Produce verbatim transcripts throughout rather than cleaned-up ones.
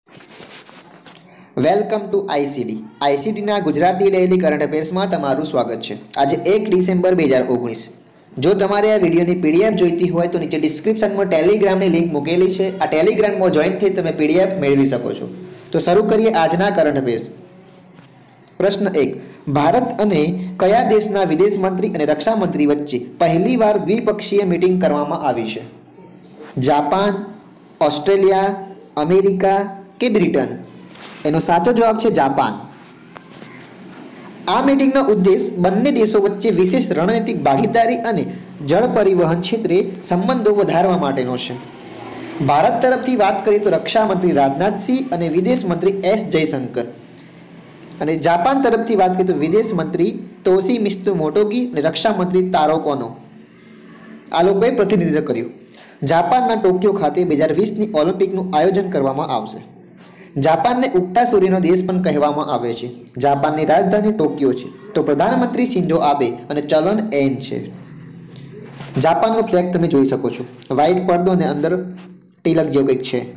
Welcome to ICD આઈસીડીના Gujarati daily current અફેર્સમાં તમારું સ્વાગત છે। આજે એક ડિસેમ્બર બે હજાર ઓગણીસ। જો તમારે આ વિડીયોની પીડીએફ જોઈતી હોય તો નીચે ડિસ્ક્રિપ્શનમાં ટેલિગ્રામની લિંક મૂકેલી છે। આ ટેલિગ્રામમાં જોઈન થઈ તમે પીડીએફ મેળવી શકો છો। તો શરૂ કરીએ આજના કરંટ અફેર્સ। પ્રશ્ન એક, ભારત અને કયા દેશના વિદેશ મંત્રી અને રક્ષા મંત્રી વચ્ચે પહેલીવાર દ્વિપક્ષીય મીટિંગ કરવામાં આવી છે? જાપાન, ઓસ્ટ્રેલિયા, અમેરિકા કે બ્રિટન? એનો સાચો જવાબ છે જાપાન। આ મીટિંગનો ઉદ્દેશ બંને દેશો વચ્ચે વિશેષ રણનીતિક ભાગીદારી અને જળ પરિવહન ક્ષેત્રે સંબંધો વધારવા માટેનો છે। ભારત તરફથી વાત કરીએ તો રક્ષા મંત્રી રાજનાથસિંહ અને વિદેશ મંત્રી એસ જયશંકર, અને જાપાન તરફથી વાત કરીએ તો વિદેશ મંત્રી તોશિમિત્સુ મોટોગી અને રક્ષા મંત્રી તારો કોનો, આ લોકોએ પ્રતિનિધિત્વ કર્યું। જાપાનના ટોક્યો ખાતે બે હજાર વીસની ઓલિમ્પિકનું આયોજન કરવામાં આવશે। જાપાનને ઉગતા સૂર્યનો દેશ પણ કહેવામાં આવે છે। જાપાનની રાજધાની ટોક્યો છે, તો પ્રધાનમંત્રી શિન્ઝો આબે અને ચલણ એન છે। જાપાનનો ફ્લેગ તમે જોઈ શકો છો, વ્હાઇટ પડદો અને અંદર તિલક જેવું કંઈક છે।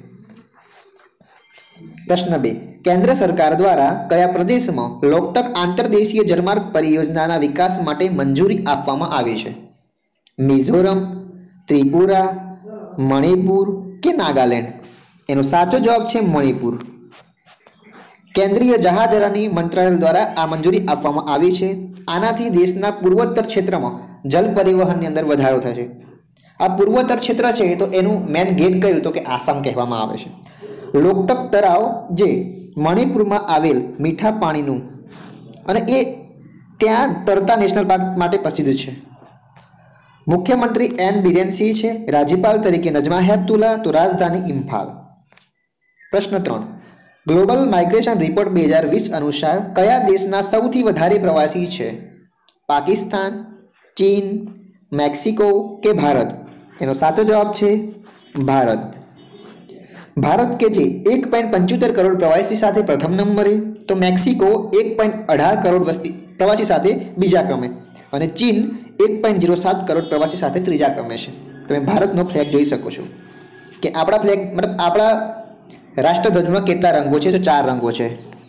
પ્રશ્ન બે, કેન્દ્ર સરકાર દ્વારા કયા પ્રદેશમાં લોકટક આંતરદેશીય જળમાર્ગ પરિયોજનાના વિકાસ માટે મંજૂરી આપવામાં આવી છે? મિઝોરમ, ત્રિપુરા, મણિપુર કે નાગાલેન્ડ? એનો સાચો જવાબ છે મણિપુર। કેન્દ્રીય જહાજરાની મંત્રાલય દ્વારા આ મંજૂરી આપવામાં આવી છે। આનાથી દેશના પૂર્વોત્તર ક્ષેત્રમાં જલ પરિવહનની અંદર વધારો થશે। આ પૂર્વોત્તર ક્ષેત્ર છે તો એનું મેન ગેટ કયું તો કે આસામ કહેવામાં આવે છે। લોકટક તળાવ જે મણિપુરમાં આવેલ મીઠા પાણીનું અને એ ત્યાં તરતા નેશનલ પાર્ક માટે પ્રસિદ્ધ છે। મુખ્યમંત્રી એન બિરેન સિંહ છે, રાજ્યપાલ તરીકે નજમા હેપતુલ્લા, તો રાજધાની ઇમ્ફાલ। પ્રશ્ન ત્રણ, ગ્લોબલ માઇગ્રેશન રિપોર્ટ બે હજાર વીસ અનુસાર કયા દેશના સૌથી વધારે પ્રવાસી છે? પાકિસ્તાન, ચીન, મેક્સિકો કે ભારત? એનો સાચો જવાબ છે ભારત। ભારત કે જે એક પોઈન્ટ પંચોતેર કરોડ પ્રવાસી સાથે પ્રથમ નંબરે, તો મેક્સિકો એક પોઈન્ટ અઢાર કરોડ વસ્તી પ્રવાસી સાથે બીજા ક્રમે, અને ચીન એક પોઈન્ટ ઝીરો સાત કરોડ પ્રવાસી સાથે ત્રીજા ક્રમે છે। તમે ભારતનો ફ્લેગ જોઈ શકો છો કે આપણા ફ્લેગ મતલબ આપણા રાષ્ટ્રધ્વજમાં કેટલા રંગો છે? તો ચાર રંગો છે।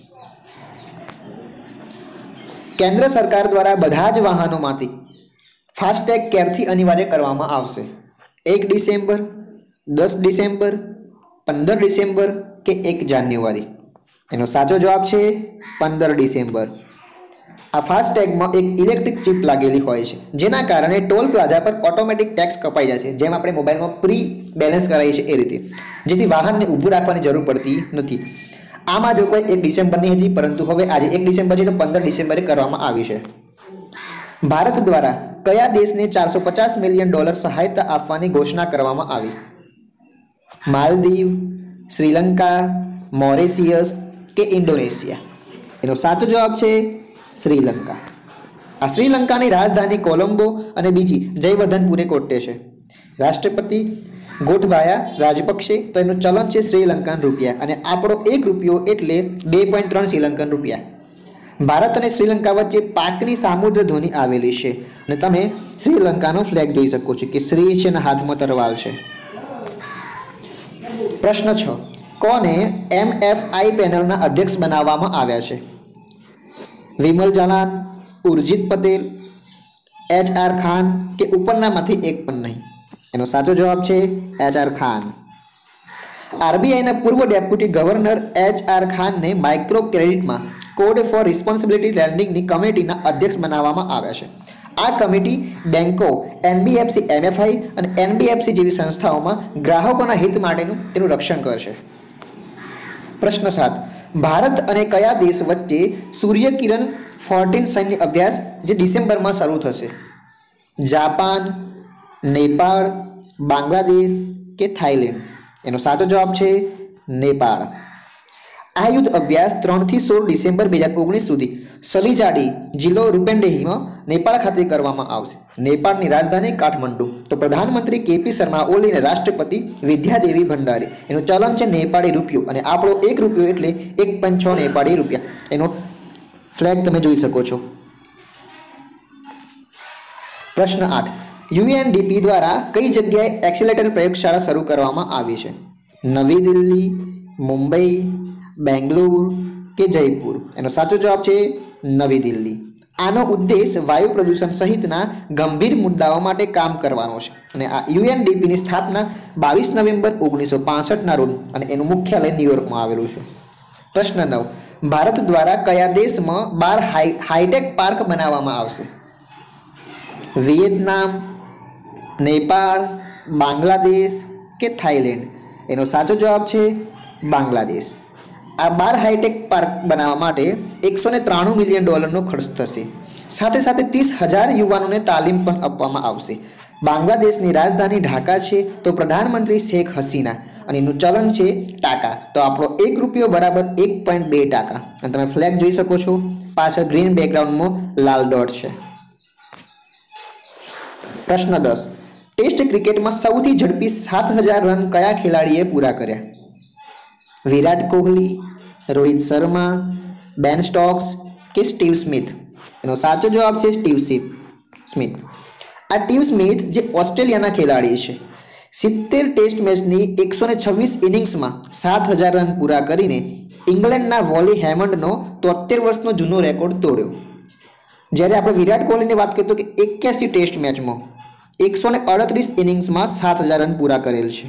કેન્દ્ર સરકાર દ્વારા બધા જ વાહનોમાંથી ફાસ્ટેગ ક્યારથી અનિવાર્ય કરવામાં આવશે? એક ડિસેમ્બર, દસ ડિસેમ્બર, પંદર ડિસેમ્બર કે એક જાન્યુઆરી? એનો સાચો જવાબ છે પંદર ડિસેમ્બર। આ ફાસ્ટેગમાં એક ઇલેક્ટ્રિક ચિપ લાગેલી હોય છે, જેના કારણે ટોલ પ્લાઝા પર ઓટોમેટિક ટેક્સ કપાઈ જાય છે, જેમ આપણે મોબાઈલમાં પ્રી બેલેન્સ કરાવીએ છીએ એ રીતે, જેથી વાહનને ઊભું રાખવાની જરૂર પડતી નથી। આમાં જો કોઈ એક ડિસેમ્બરની હતી, પરંતુ હવે આજે એક ડિસેમ્બર છે તો પંદર ડિસેમ્બરે કરવામાં આવી છે। ભારત દ્વારા કયા દેશને ચારસો પચાસ મિલિયન ડોલર સહાયતા આપવાની ઘોષણા કરવામાં આવી? માલદીવ, શ્રીલંકા, મોરેશિયસ કે ઇન્ડોનેશિયા? એનો સાચો જવાબ છે શ્રીલંકા। આ શ્રીલંકાની રાજધાની કોલંબો અને બીજી જયવર્ધનપુરે કોટ્ટે છે। રાષ્ટ્રપતિ ગોઠબાયા રાજપક્ષે, તો એનું ચલણ છે શ્રીલંકન રૂપિયા, અને આપણો એક રૂપિયો એટલે બે પોઈન્ટ ત્રણ શ્રીલંકન રૂપિયા। ભારત અને શ્રીલંકા વચ્ચે પાકની સામુદ્ર ધોની આવેલી છે, અને તમે શ્રીલંકાનો ફ્લેગ જોઈ શકો છો કે શ્રી છે અને હાથમાં તરવાલ છે। પ્રશ્ન છ, કોને એમ એફ આઈ પેનલના અધ્યક્ષ બનાવવામાં આવ્યા છે? વિમલ જાલાન, ઉર્જિત પટેલ, એચ આર ખાન કે ઉપરનામાંથી એક પણ નહીં? એનો સાચો જવાબ છે એચ આર ખાન। આરબીઆઈના પૂર્વ ડેપ્યુટી ગવર્નર એચ આર ખાનને માઇક્રો ક્રેડિટમાં કોડ ફોર રિસ્પોન્સિબિલિટી લેન્ડિંગની કમિટીના અધ્યક્ષ બનાવવામાં આવ્યા છે। આ કમિટી બેન્કો, એનબીએફસી એમએફઆઈ અને એનબીએફસી જેવી સંસ્થાઓમાં ગ્રાહકોના હિત માટેનું તેનું રક્ષણ કરશે। પ્રશ્ન સાત, ભારત અને કયા દેશ વચ્ચે સૂર્યકિરણ ચૌદ સૈન્ય અભ્યાસ જે ડિસેમ્બરમાં શરૂ થશે? જાપાન, નેપાળ, બાંગ્લાદેશ કે થાઈલેન્ડ? એનો સાચો જવાબ છે નેપાળ। આ યુદ્ધ અભ્યાસ ત્રણથી સોળ ડિસેમ્બર બે હજાર ઓગણીસ સુધી સલીજાડી જિલ્લો રૂપેન્ડેહીમાં નેપાળ ખાતે કરવામાં આવશે। નેપાળની રાજધાની કાઠમંડુ, તો પ્રધાનમંત્રી કેપી શર્મા ઓલી અને રાષ્ટ્રપતિ વિદ્યાદેવી ભંડારી, એનું ચલણ છે નેપાળી રૂપિયો, અને આપણો એક રૂપિયો એટલે એક પોઈન્ટ છ નેપાળી રૂપિયા। એનો ફ્લેગ તમે જોઈ શકો છો। પ્રશ્ન આઠ, યુએનડીપી દ્વારા કઈ જગ્યાએ એક્સિલરેટર પ્રયોગશાળા શરૂ કરવામાં આવી છે? નવી દિલ્હી, મુંબઈ, બેંગ્લોર કે જયપુર? એનો સાચો જવાબ છે નવી દિલ્હી. આનો ઉદ્દેશ વાયુ પ્રદૂષણ સહિતના ગંભીર મુદ્દાઓ માટે કામ કરવાનો છે અને આ યુએનડીપીની સ્થાપના બાવીસ નવેમ્બર ઓગણીસો પાસઠના રોજ અને એનું મુખ્યાલય ન્યુયોર્કમાં આવેલું છે. પ્રશ્ન નવ. ભારત દ્વારા કયા દેશમાં બાર હાઈ હાઈટેક પાર્ક બનાવવામાં આવશે? વિયેતનામ, નેપાળ, બાંગ્લાદેશ કે થાઈલેન્ડ? એનો સાચો જવાબ છે બાંગ્લાદેશ. આ બાર હાઈટેક પાર્ક બનાવવા માટે એકસો ને ત્રાણું મિલિયન ડોલરનો ખર્ચ થશે. સાથે સાથે ત્રીસ હજાર યુવાનોને તાલીમ પણ આપવામાં આવશે. બાંગ્લાદેશની રાજધાની ઢાકા છે તો પ્રધાનમંત્રી શેખ હસીના અને એનું ચલણ છે ટાકા. તો આપણો એક રૂપિયો બરાબર એક પોઈન્ટ બે ટાકા. અને તમે ફ્લેગ જોઈ શકો છો, પાછળ ગ્રીન બેકગ્રાઉન્ડમાં લાલ ડોટ છે. પ્રશ્ન દસ. ટેસ્ટ ક્રિકેટમાં સૌથી ઝડપી સાત હજાર રન કયા ખેલાડીએ પૂરા કર્યા? વિરાટ કોહલી, રોહિત શર્મા, બેન સ્ટોક્સ કે સ્ટીવ સ્મિથ? એનો સાચો જવાબ છે સ્ટીવ સ્મિથ. આ સ્ટીવ સ્મિથ જે ઓસ્ટ્રેલિયાના ખેલાડી છે, સિત્તેર ટેસ્ટ મેચની એકસો ને છવ્વીસ ઇનિંગ્સમાં સાત હજાર રન પૂરા કરીને ઇંગ્લેન્ડના વોલી હેમન્ડનો તોતેર વર્ષનો જૂનો રેકોર્ડ તોડ્યો. જ્યારે આપણે વિરાટ કોહલીની વાત કરીએ તો કે એક્યાસી ટેસ્ટ મેચમાં એકસો ને અડત્રીસ ઇનિંગ્સમાં સાત હજાર રન પૂરા કરેલ છે.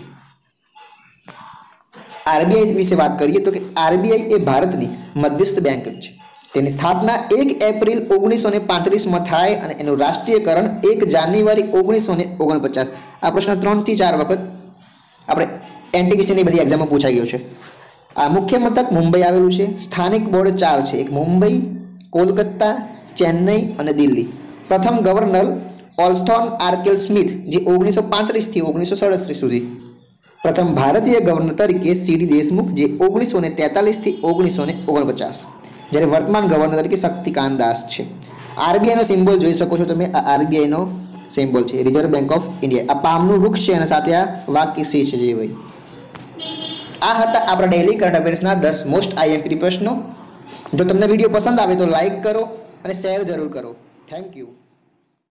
આરબીઆઈ વિશે વાત કરીએ તો કે આરબીઆઈ એ ભારતની મધ્યસ્થ બેંક છે. તેની સ્થાપના એક એપ્રિલ ઓગણીસો ને પાંત્રીસમાં થાય અને એનું રાષ્ટ્રીયકરણ એક જાન્યુઆરી ઓગણીસો ને ઓગણપચાસ. આ પ્રશ્ન ત્રણથી ચાર વખત આપણે એનટીપીસીની બધી એક્ઝામમાં પૂછાઈ ગયો છે. આ મુખ્ય મથક મુંબઈ આવેલું છે. સ્થાનિક બોર્ડ ચાર છે, એક મુંબઈ, કોલકાતા, ચેન્નઈ અને દિલ્હી. પ્રથમ ગવર્નર ઓલ્સ્ટોન આર્કેલ સ્મિથ જે ઓગણીસો પાંત્રીસથી ઓગણીસો સડત્રીસ સુધી. પ્રથમ ભારતીય ગવર્નર તરીકે સીડી દેશમુખ જે ઓગણીસો ને તેતાલીસથી ઓગણીસો ને ઓગણપચાસ. જ્યારે વર્તમાન ગવર્નર તરીકે શક્તિકાંત દાસ છે. આરબીઆઈનો સિમ્બોલ જોઈ શકો છો તમે. આ આરબીઆઈનો સિમ્બોલ છે, રિઝર્વ બેંક ઓફ ઇન્ડિયા. આ પામનું વૃક્ષ છે અને સાથે આ વાક્ય સી છે જે ભાઈ. આ હતા આપણા ડેઇલી કરંટ અફેર્સના દસ મોસ્ટ આઈએમપી પ્રશ્નો. જો તમને વિડીયો પસંદ આવે તો લાઈક કરો અને શેર જરૂર કરો. Thank you.